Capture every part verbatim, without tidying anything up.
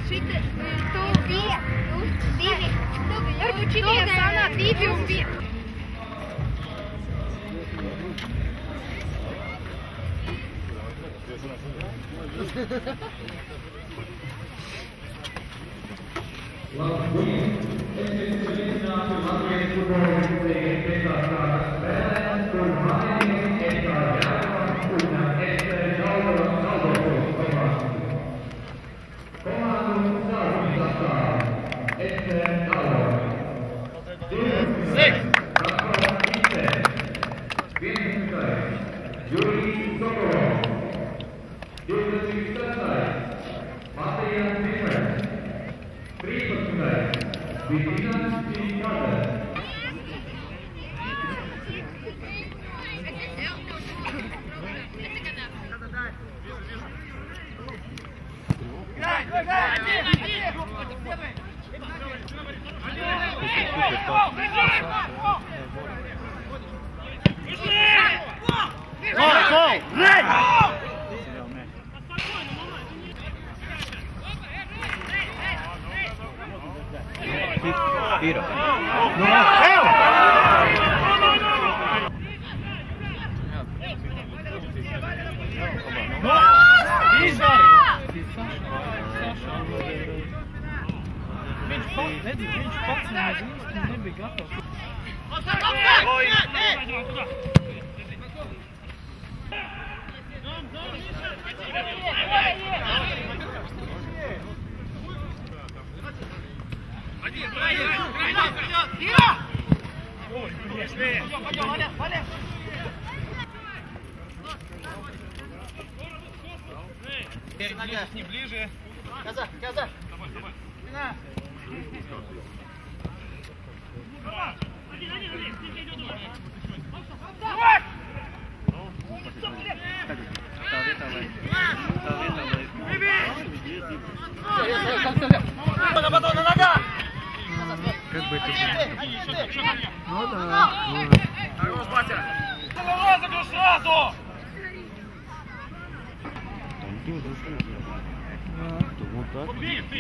Šite, tu bija, divi, varbūt šitie sanāk divi un bija. Tiro. Redzi, viņš pats nemaz īsti nebija gatavs. Не ближе. Каза, каза. На. Как бы это... Ну да. Хорош, Батя! Голову сразу! Там тоже что-то. Вот так.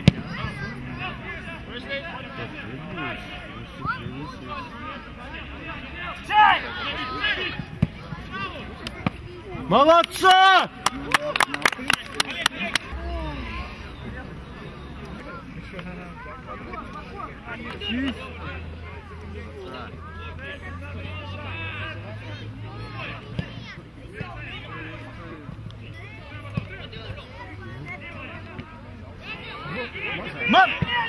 Молодца! Чисть. Мам!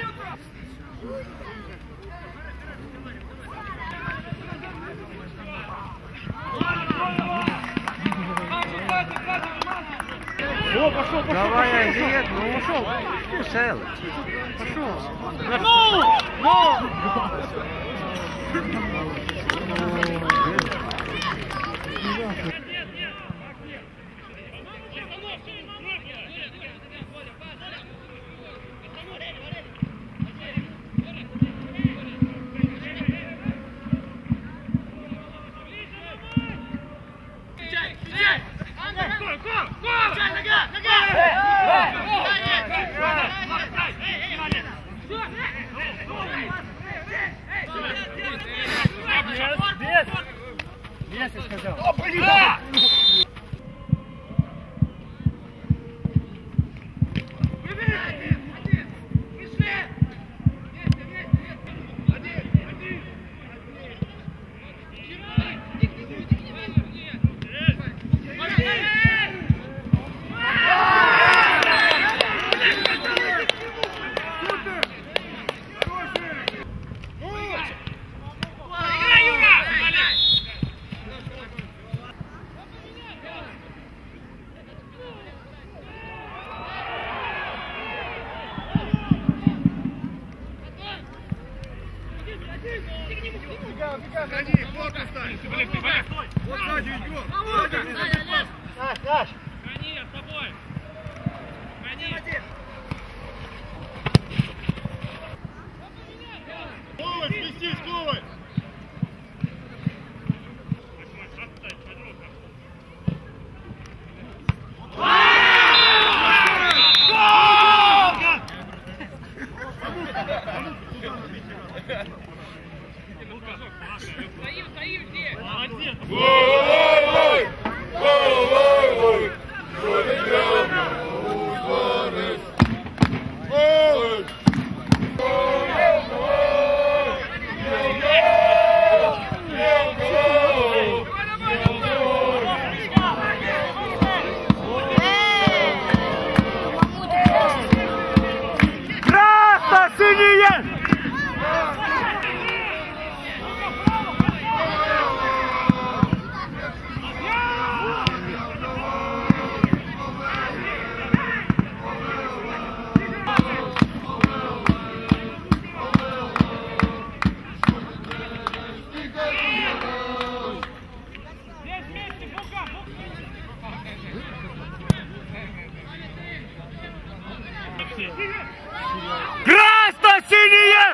О, пошел, пошел! Давай, Азиет, ну ушел. Ушел. Пошел! Ну! Ну! Без, я сказал. Ходи, плотно стань! Вот сзади идет! Саш, Саш! Гони, я с тобой! Гони! Коваль, спустись, Коваль! Красно-синие!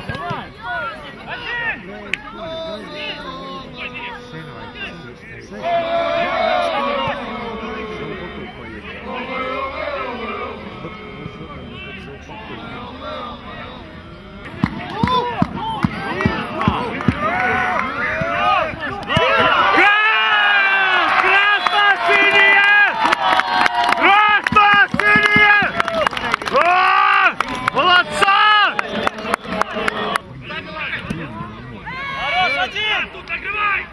Тут накрывай!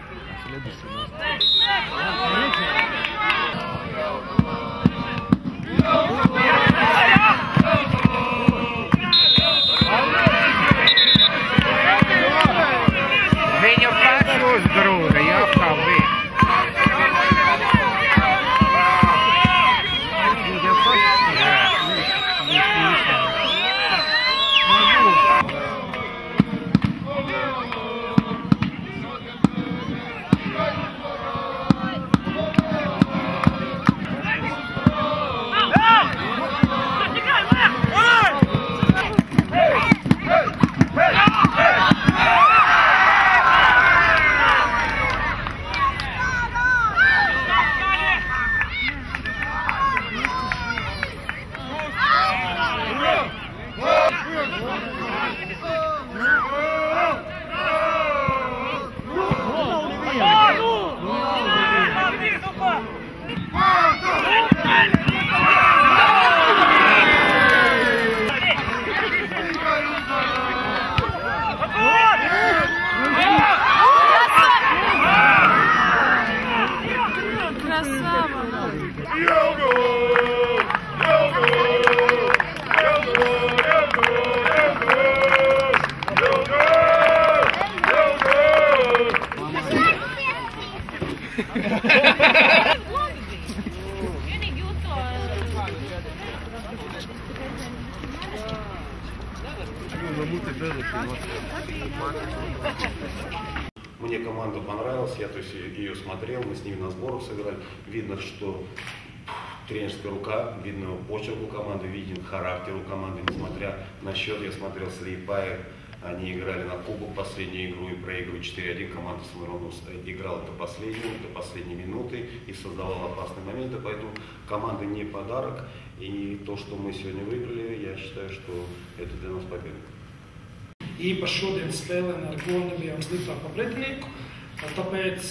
Viņu pašu uzgrūda, jau kā bija. Viņu pašu, jā. Мне команда понравилась, я то есть ее смотрел, мы с ними на сборах сыграли. Видно, что тренерская рука, видно почерк у команды, виден характер у команды, несмотря на счет, я смотрел Слепаев, они играли на кубок последнюю игру и проигрывали четыре один, команда Самаронов играла до последней, до последней минуты и создавала опасные моменты, поэтому команда не подарок, и то, что мы сегодня выиграли, я считаю, что это для нас победа. Īpaši šodienas spēlē ar golu nebijām sliktāk par pretinieku, tāpēc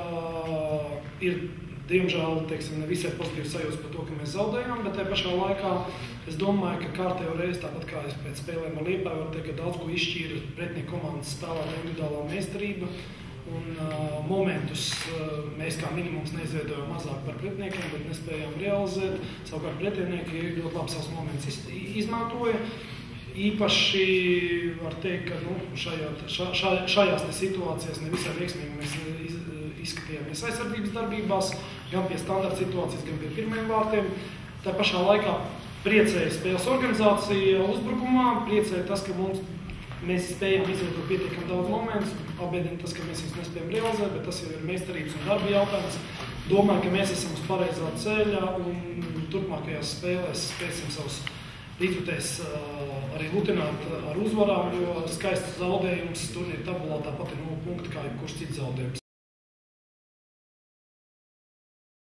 uh, ir, diemžēl, teiksim, ne visai pozitīvs sajūtas par to, ka mēs zaudējām, bet tajā pašā laikā es domāju, ka kārtējo reizi, tāpat kā es pēc spēlēm ar Liepāju, varu teikt, ka daudz ko izšķīra pretinieku komandas spēlētāja individuālā meistarība, un uh, momentus uh, mēs kā minimums neizveidojām mazāk par pretiniekiem, bet nespējām realizēt, savukārt pretinieki ļoti labi savus momentus iz, izmantoja. Īpaši var teikt, ka nu, šajā, šā, šajās situācijās nevisai veiksmīgi mēs iz, izskatījāmies aizsardzības darbībās, gan pie standarta situācijas, gan pie pirmiem vārtiem. Tā pašā laikā priecēja spēles organizācija uzbrukumā, priecēja tas, ka mums, mēs spējam izveidot pietiekami daudz momentus, apbēdina tas, ka mēs viņus nespējam realizēt, bet tas jau ir meistarības un darba jautājums. Domāju, ka mēs esam uz pareizā ceļa un turpmākajās spēlēs spēsim savus līdzjutēs arī lutināt ar uzvarām, jo skaists zaudējums turnīra tabulā tāpat ir nulle punkti kā jebkurš cits zaudējums.